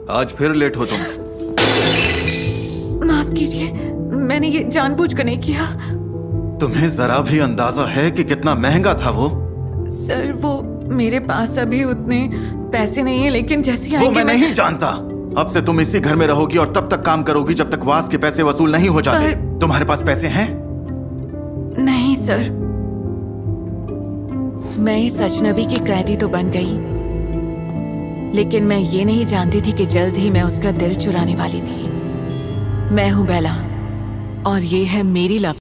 आज फिर लेट हो तुम। माफ कीजिए, मैंने ये जानबूझकर नहीं किया। तुम्हें जरा भी अंदाजा है कि कितना महंगा था वो? सर, वो मेरे पास अभी उतने पैसे नहीं है, लेकिन जैसे वो मैं नहीं जानता। अब से तुम इसी घर में रहोगी और तब तक काम करोगी जब तक वास के पैसे वसूल नहीं हो जाते। तुम्हारे पास पैसे हैं? नहीं सर, मैं इस अजनबी की कैदी तो बन गई, लेकिन मैं ये नहीं जानती थी कि जल्द ही मैं उसका दिल चुराने वाली थी। मैं हूं बेला और ये है मेरी लव